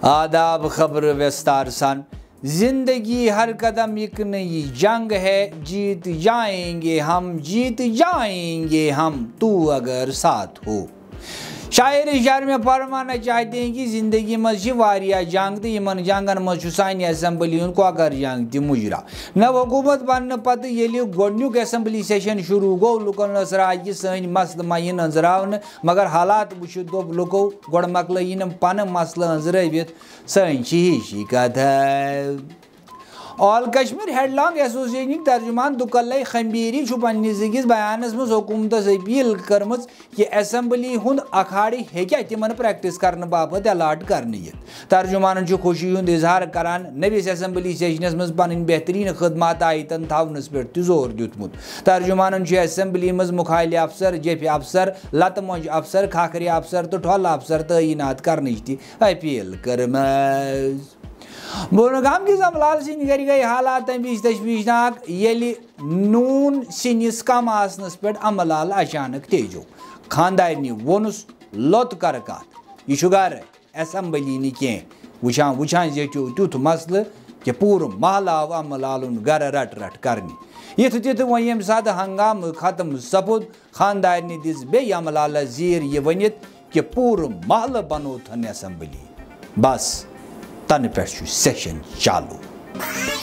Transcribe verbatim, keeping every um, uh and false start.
آداب خبر وستار سان زندگی ہر قدم ایک نئی جنگ ہے، جیت جائیں گے ہم جیت جائیں گے ہم تو اگر ساتھ ہو۔ شاعر شعر میں فرمانا چاہتے ہیں کہ زندگی مجھ واریاہ جنگ تو یمن جنگن مجھ سانہ اسمبلی ہند کوکر جنگ تہ مجرا نو حکومت بننے پتہ ییلہ گۄڈنیُک اسمبلی سیشن شروع گو لُکن ٲس راے کہ سٲنۍ مسلہٕ ما یِن أنٛزراونہٕ، مگر حالات وٕچھِتھ دوٚپ لُکو گۄڈٕ مۄکلٲیِن پنٕنۍ مسلہٕ أنٛزرٲوِتھ، سٲنۍ چھِ ہِشی کتھا۔ آل کشمیر ہیڈ لانگ ایسوسیشنٕکۍ ترجمان دُکلے خمبیری چھُ پننِس أکِس بیانس منٛز حکوٗمتس اپیل کٔرمٕژ کہ اسمبلی ہُنٛد اکھاڑٕ ہیٚکیٛاہ تِمن پریکٹس کرنہٕ باپتھ الاٹ کرنہٕ یِتھ۔ ترجمانن چھُ خوشی ہُنٛد اظہار کران نٔوِس اسمبلی سیشنس منٛز پنٕنۍ بہتریٖن خدمات آیتن تھاونس پٮ۪ٹھ تہِ زور دیُتمُت۔ ترجمانن چھُ اسمبلی منٛز مُکھالہِ افسر، جیپھِ افسر، لتہٕ موٚنجہِ افسر، کھکھرِ افسر تہٕ ٹھۄلہٕ افسر تعیٖنات کرنٕچ تہِ اپیل کٔرمٕژ۔ بولگام کِس املال سٕنٛدۍ گرِ گٔیہِ حالات تمہِ وِزِ تشویشناک ییٚلہِ نوٗن سِنِس کم آسنس پٮ۪ٹھ املال اچانک تیجو۔ خاندارنہِ ووٚنُس لوٚت کر کتھ، یہِ چھُ گرٕ اسمبلی نہٕ کینٛہہ۔ وٕچھان وٕچھان زیٹھیو تیُتھ مسلہٕ کہ پوٗرٕ محلہٕ آو املالُن گرٕ رٹ رٹ کرنہِ۔ یِتھٕ تِتھٕ وۄنۍ ییٚمہِ ساتہٕ ہنگامہٕ ختم سپُد، خاندارنہِ دِژ بیٚیہِ املالس زیٖر یہِ ؤنِتھ کہ پوٗرٕ محلہٕ بنوتھن اسمبلی۔ بس تنہٕ پٮ۪ٹھ چھُ سیشن چالوٗ۔